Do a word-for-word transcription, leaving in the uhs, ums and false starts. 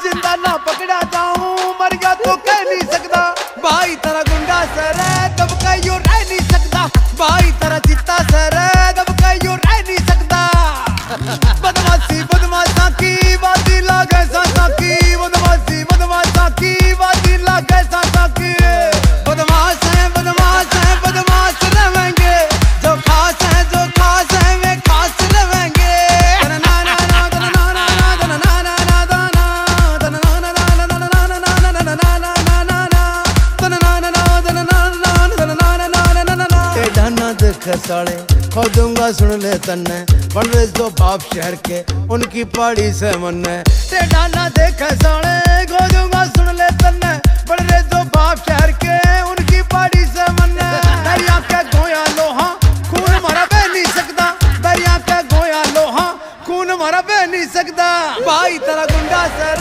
जिंदा ना पकड़ा जाऊं मर गया तो कह नहीं सकता भाई तेरा गुंडा सर है दब का यूं रह नहीं सकता भाई तेरा चित्ता सर है दब का यूं रह नहीं सकता बदमाशी बदमाशा की बाती लागे सासा की बदमाशी बदमाशा की बाती लागे सासा की बदमाश है बदमाश है बदमाश रहेंगे जो खास है जो खास है वे खास रहेंगे साले खोदूंगा सुन ले तन्ने बन रहे तो बाप शहर के उनकी पहाड़ी से मन टेढ़ा ना दे